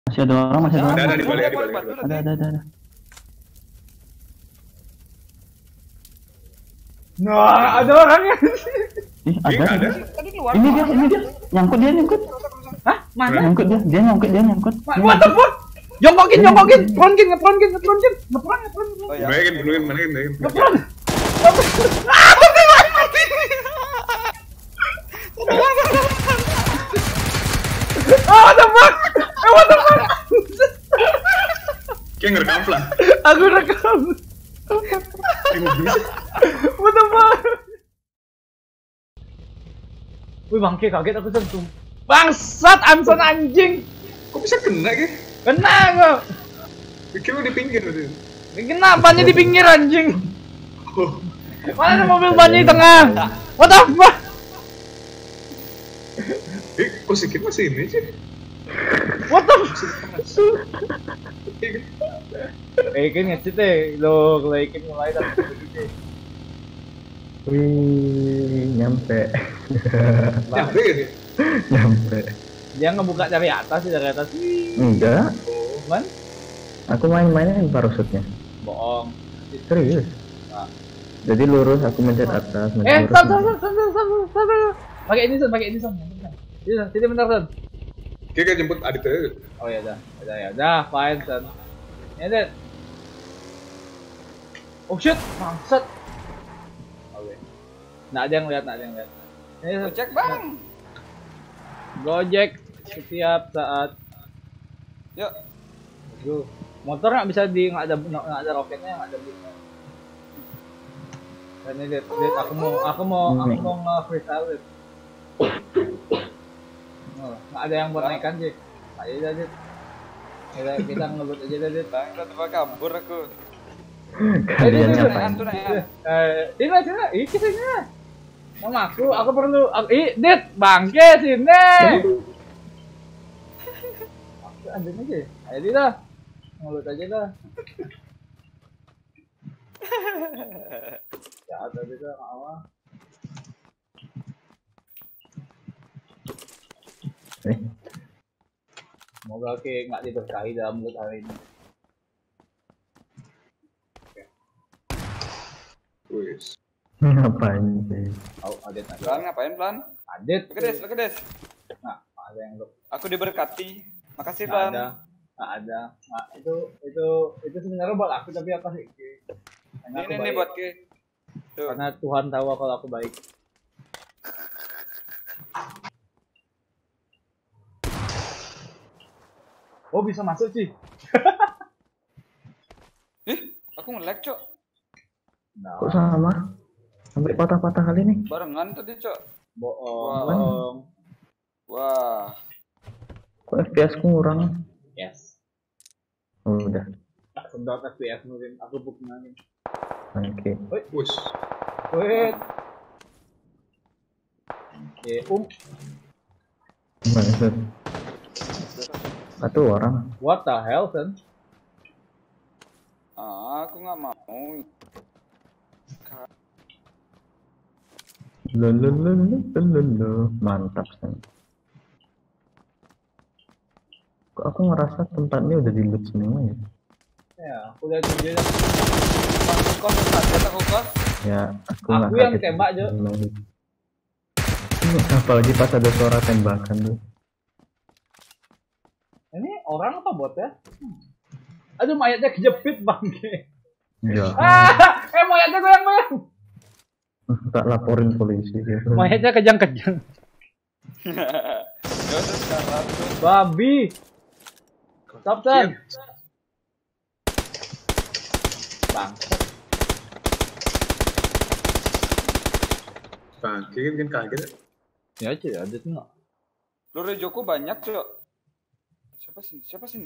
Masih ada orang, masih ada orang. Ada di balik, Ada. Nah, ada orangnya. Ih, ada. Tadi keluar. Ini dia. Nyangkut. Hah? Mana? Nyangkut dia nyangkut. What the fuck? Jongkokin. Ngepronkin. Oh ya. Benerin. Ngepron. What the fuck? Kayak ngerekam lah. Aku rekam. What the fuck? Wih bangke, kaget aku sentuh. Bangsat, Amson anjing. Kok bisa kena ke? Kena kok. Pikir lu di pinggir tadi. Kena bannya di pinggir anjing. Oh. Mana ada mobil bannya di tengah? What the fuck? Kok sikit masih ini sih? What the fuck? Ikin ngecit lo kalau Ikin mulai dari gitu. Wih, nyampe. Nyampe gitu. Nyampe. Dia ngebuka dari atas. Enggak. Oh, kan? Aku main-mainnya parachute-nya. Bohong. Serius. Nah. Jadi lurus, aku mencet atas, mencet Stop. lurus. Pakai ini Son. Sini bentar Son. Kayak jemput Adit aja. Oh ya udah, fine Son. Ya deh. Oh shit, bangsat. Oke. Nggak ada yang lihat. Ini Cek bang. Gojek setiap saat. Yuk. Aduh. Motor nggak bisa nggak ada roketnya, nggak ada blitnya. Dan ini lihat, aku mau nge-freestyle it. Oh, nggak ada yang buat naikkan sih. Ayo aja. Kita ngebut aja deh. Bang, udah kabur aku. Kalian Naikan ngapain? tuh naikan. Sini. Mama aku perlu. Dit, bangke sini. Aku ambil aja. Ayo dit dah. Ngelut aja dah. Ya ada bisa awal. Semoga nggak diberkahi dalam mulut hari ini. Wis. Ngapain sih? Oh, Adit Plan ngapain plan? Adit. Lekedes. Nah, ada yang lu. Aku diberkati. Makasih Nggak plan. ada. Nah, itu sebenarnya buat aku tapi apa sih? Ini buat ke. Tuh. Karena Tuhan tahu kalau aku baik. Oh bisa masuk sih. Aku nge-lag cok. Kok sama? Sampai patah-patah kali nih. Barengan tadi cok. Bohong. Wah. Kok FPS ku ngurang? Yes. Oh, udah. Tak sedot FPS nurin. Aku buktiin aja. Oke. Wis. Wait. Maksud. Satu orang. What the hell, Sen? Aku nggak mau. Lululululululu. Mantap, Sen. Kok aku ngerasa tempatnya udah di loot semua ya? Ya, aku lihat dia. Aku kos. Ya, aku Aku yang tembak, Jo. Apalagi pas ada suara tembakan tuh. Ini orang apa bot ya? Aduh, mayatnya kejepit bangke. Ya. Mayatnya goyang-goyang. Tak laporin polisi gitu. Mayatnya kejang-kejang. Ya udah sekarang tuh. Babi. Stop, Sen. Bang. Bang, kayak bikin kaget. Ya, Cik, ada tuh enggak? Peluru Joko banyak cok. Siapa sih?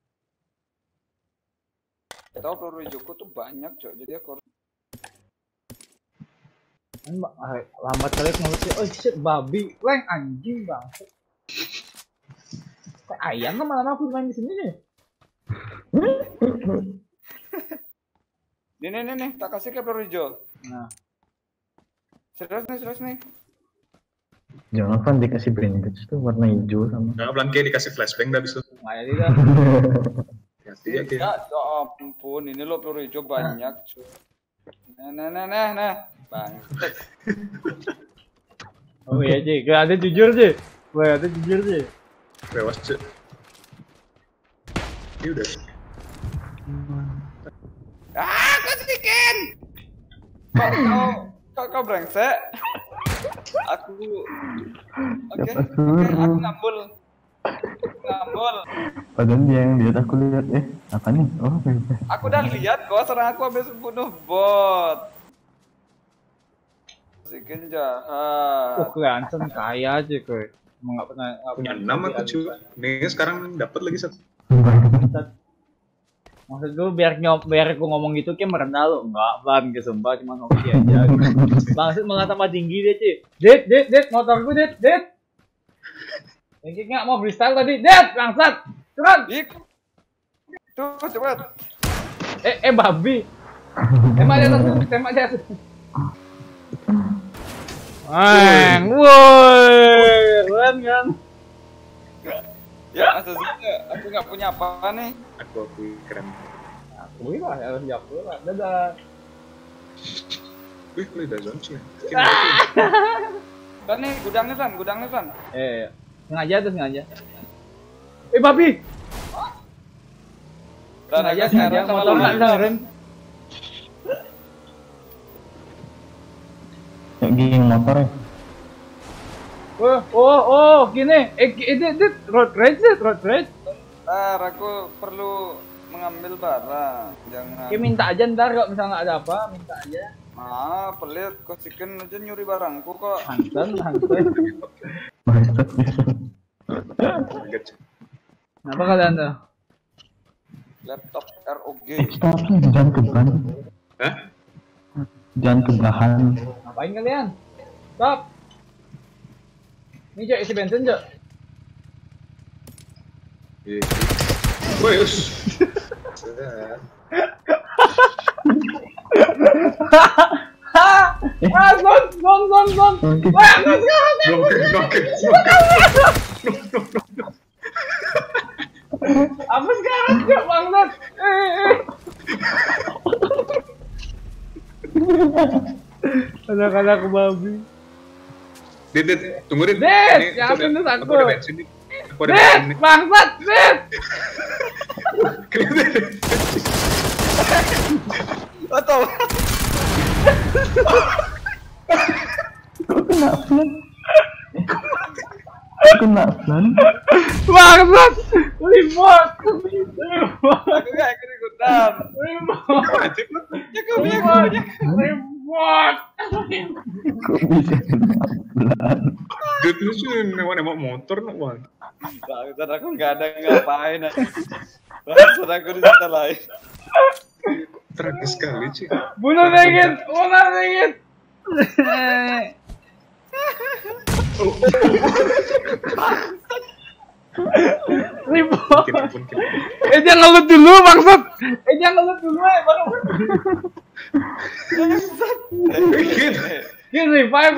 Tahu peluru Joko tuh banyak cok. Jadi aku harus. Lambat kali ngelucu. Oh shit, babi. Leng anjing bang. Kayak ayam kan malam aku main di sini nih. Nih, tak kasih ke peluru hijau. Nah, Serius nih. Jangan kan dikasih bandage tuh warna hijau sama. Nah, pelan kayak dikasih flashbang dah bisa. Nggak jadi dah. Hati ya kayak. Ya, ya ampun, ini lo peluru hijau banyak, cuy. Nah. Bang. Oh iya Ci, gak ada jujur Ci. Wah ada jujur Ci. Lewas cek. Ini udah. Kau sedikit. Kau brengsek. Aku Oke, aku ngambul. Padahal dia yang lihat aku lihat apa nih? Oh, Aku udah lihat kok serang aku habis bunuh bot. Sedikit jahat. Oh Clanson kaya aja kowe. Emang nggak punya 6 aku cuy. Nih sekarang dapat lagi 1. Maksud gue biar aku ngomong gitu kayak merendah lo. Enggak Bang, gitu sumpah cuma ngomong aja. Maksud malah tambah tinggi dia Ci. Dit, motor gue dit. Yang nggak mau freestyle tadi, dit, bangsat. Turun. Tuh, cepet. Babi. Tembak di atas. Woi, keren kan? Ya, masa sih aku nggak punya apa nih. Aku keren. Akui lah, harus diakui lah. Dadah. Wih, lu udah zone sih. Kan nih, gudangnya San. Sengaja. Babi. Sengaja, motor nggak bisa ngerem. Kayak geng motor ya. Gini. Dit, road rage. Aku perlu mengambil barang. Jangan. Minta aja ntar kalau misalnya nggak ada apa, minta aja. Pelit, kau chicken aja nyuri barangku kok. Hansen. Kenapa kalian tuh? Laptop ROG. Stopnya jangan keban. Hah? Jangan kebahan. Ngapain kalian? Stop. Ini Cok, isi bensin Cok. Woi, us. Zon. Wah, apa sekarang Cok, bangsat? Anak-anak babi. Dit, tunggu Dit. Siapa itu aku? Aku ada bensin nih. Bangsat, Dit. Atau Kok kena flan? Bangsat. Remote. aku nggak ikut ikutan. Remote. Kok bisa kena flan? Dit, lu sih nembak motor nak bang. Bangsat, aku nggak ada ngapain. Bangsat, aku di sana lain. Tragis sekali sih. Bunuh dikit. Remote. Mungkin. Jangan ngelut dulu bangsat. Baru. Gin revive.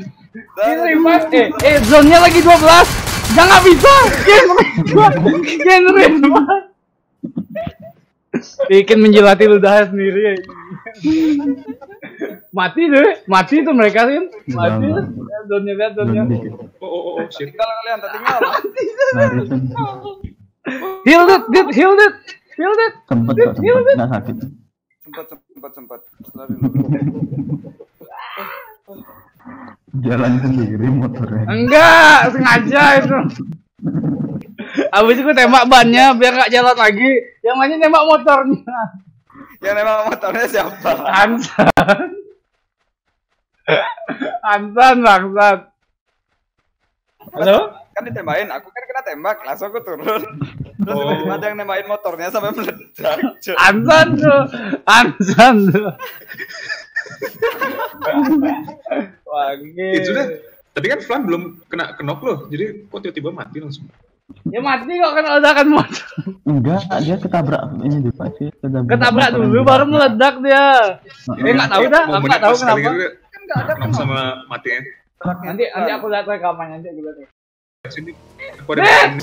Zone-nya lagi 12. Jangan bisa. Gin revive. Bikin menjilati ludahnya sendiri. Mati tuh mereka sih. Mati. Zone-nya. Oh, shit. Tinggal kalian, tinggal. Heal it. Sempet nggak sakit. Sempat. Jalan sendiri motornya. Enggak, sengaja itu. Abis itu gue tembak bannya biar nggak jalan lagi. Yang lainnya tembak motornya. Yang nembak motornya siapa? Ansan bangsat. Halo? Kan ditembakin, aku kan kena tembak, langsung aku turun. Terus tiba-tiba ada yang nembakin motornya sampai meledak. Ansan tuh. Wah, Sudah. Tadi kan Flan belum kena knock loh, jadi kok tiba-tiba mati langsung. Ya mati kok kan ledakan motor. Enggak, dia ketabrak ini dulu pasti. Ketabrak dulu baru meledak dia. Nggak tahu dah, aku nggak tahu kenapa. Kan nggak ada Knock sama matinya. Nanti aku lihat rekamannya nanti aku lihat. Sini. Aku ada di sini.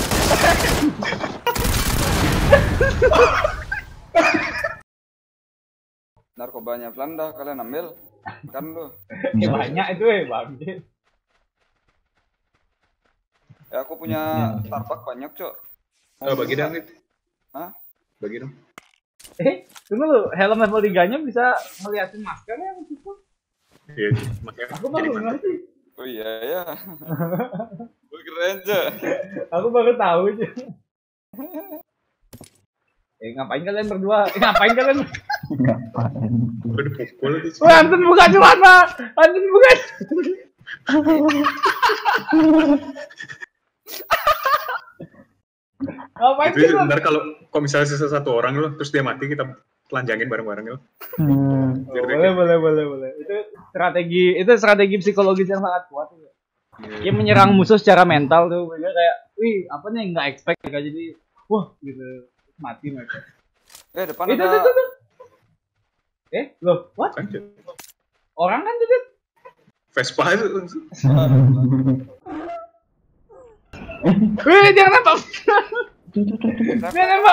Narkobanya Flan dah kalian ambil. Kan lu. Banyak itu Bang. Ya aku punya Starbucks banyak, Cok. Bagi dong itu. Hah? Bagi dong. Tunggu lu, helm level 3-nya bisa ngeliatin masker ya gitu. Iya, makanya Aku baru ngerti. Oh iya ya. Gue keren aja. Aku baru tahu aja. Ngapain kalian berdua? Ngapain kalian? Ngapain? Udah dipukul itu. Wah, Anton buka celana. Anton buka. Ngapain Itu sih lu? ntar kalau misalnya sisa satu orang loh, terus dia mati kita telanjangin bareng-bareng loh. Boleh. Itu strategi psikologis yang sangat kuat. Dia menyerang musuh secara mental tuh, mereka kayak, wih, apa nih nggak expect mereka jadi, wah, gitu, mati mereka. Depan Itu. ada. Loh, what? Orang kan tuh. Vespa itu. Wih, dia nembak. Dia nembak.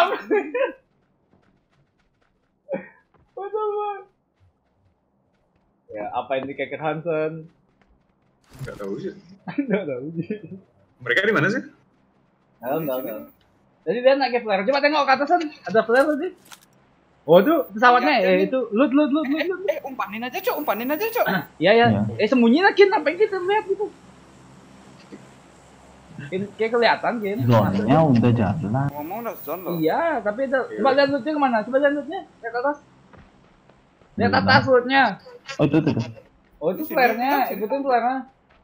Ya, apa ini kayak Hansen? Nggak tahu sih. Nggak tahu sih. Mereka di mana sih? Dalam. Jadi dia naik flare. Coba tengok ke atasan, ada flare sih. Oh tuh pesawatnya, itu loot. Umpanin aja, Cok. Iya. Sembunyi lah, Kin. Apa yang kita lihat gitu? Kayak kelihatan, Kin. Zonnya udah jalan. Ngomong udah zone loh. Iya, tapi itu. Coba lihat lootnya kemana? Coba lihat lootnya. Lihat ke atas. Lihat atas lootnya. Oh itu. Oh itu flare-nya. Ikutin flare-nya.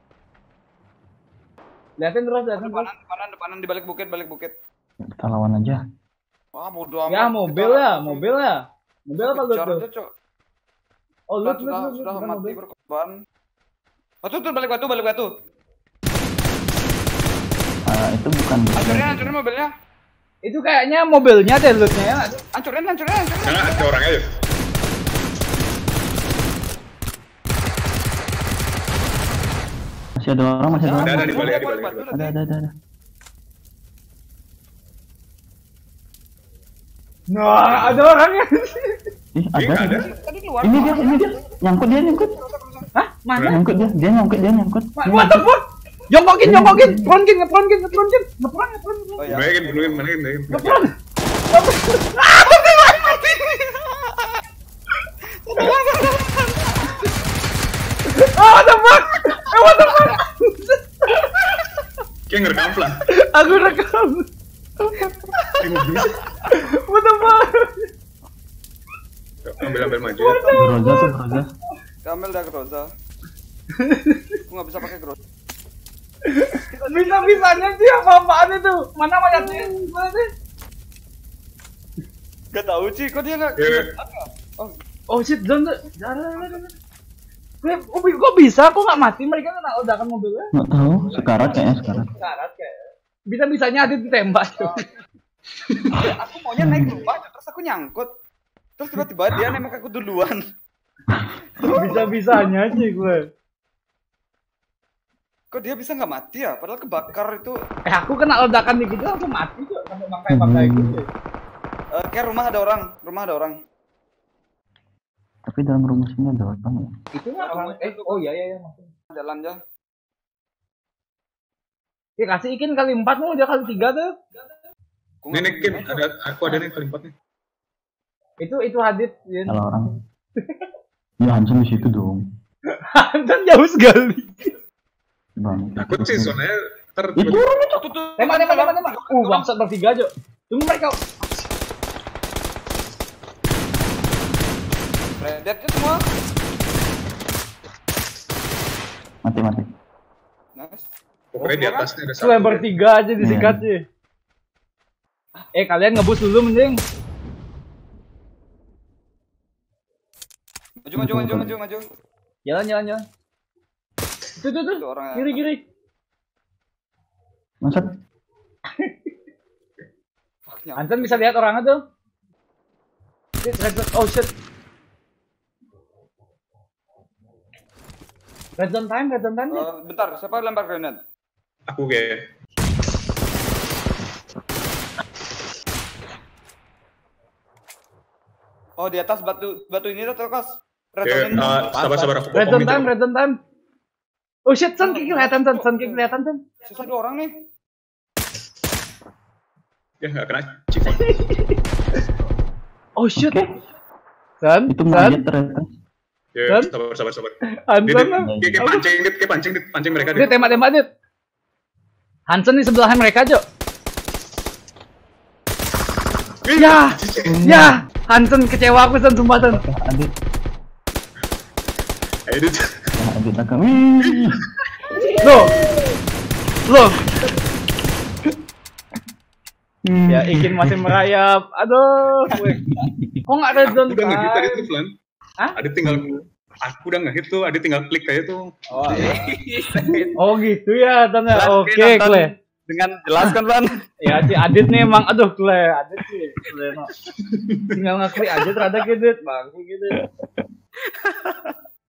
Lihatin terus. Depanan di balik bukit. Kita lawan aja. Wah, bodo amat. Ya, mobil ya. Mobil apa loot tuh? Cok. Oh, loot. Sudah bukan mati mobil. berkorban. Oh, tuh balik batu. Itu bukan. Hancurin mobilnya. Itu kayaknya mobilnya deh lootnya ya. Hancurin. Jangan ada orang aja. Masih ada orang. Ada di balik. Ada. Nah, ada orangnya. Ih, ada. Tadi keluar. Ini dia. Nyangkut. Hah? Mana? Nyangkut dia nyangkut. What the fuck? Jongkokin. Ngepronkin. Oh ya. Balikin. Ngepron. What the fuck? Kayak ngerekam lah. Aku rekam. What the fuck? Ambil maju. Groza. Kamel dah Groza. Aku nggak bisa pakai Groza. Bisa-bisanya sih apa-apaan itu? Mana mayatnya? Mana sih? Gak tahu Ci, kok dia nggak? Oh shit, jangan. Kok bisa? Kok nggak mati? Mereka kan ledakan mobilnya. Nggak tahu. Sekarat. Sekarat kayak. Bisa-bisanya Adit ditembak tuh. Aku maunya naik rumah, terus aku nyangkut. Terus tiba-tiba dia nembak aku duluan. Bisa-bisanya sih gue. Kok dia bisa nggak mati ya? Padahal kebakar itu. Aku kena ledakan dikit langsung mati kok sampai bangkai gitu. Kayak rumah ada orang. Tapi dalam rumah sini ada orang ya. Itu nggak orang? Oh iya. Jalan aja. Kasih ikin kali 4 mau dia kali 3 tuh. Ini Kim, aku ada nih kali 4 nih. Itu Hadit. Kalau orang. Ya Hansen di situ dong. Hansen jauh sekali. Bang. Aku sih zonanya Itu Tembak. Bangsat bertiga aja. Tunggu mereka. Redetnya semua. Mati. Nice. pokoknya di atasnya ada satu. Cuma bertiga aja disikat sih. Kalian ngebus dulu mending. Maju. Jalan. Tuh. Orang Kiri. Maksud? Anton bisa lihat orangnya tuh. Oh shit. Red zone time. Bentar, siapa lempar granat? Aku kayak. Oh, di atas batu ini tuh, Kos. Red Ya, zone ini. sabar aku Red potong zone gitu. time. Oh shit, Son kelihatan. Sisa 2 orang nih. Ya nggak kena chip. Oh shit. Oke. Son. Itu manjat ternyata. Ya, Dan? sabar. Hansen. Kayak pancing mereka. Dia tembak, Dit. Hansen di sebelahan mereka, Jo. Ya, Hansen kecewa aku, Son, sumpah, Son. Adit. Edit. Adit akan. Loh. Ya, Ikin masih merayap. Aduh, gue. Kok nggak ada zone Udah nggak hit tadi time? tuh, Flan. Hah? Aku udah nggak hit tuh, ada tinggal klik aja tuh. Oh gitu ya, Ton ya. Lan, Oke, dia nonton Kle. dengan jelas kan, Lan? Ya, si Adit nih emang, aduh, Kle. Adit sih, Kle, no. Tinggal ngeklik aja terhadap Adit, bang, gitu.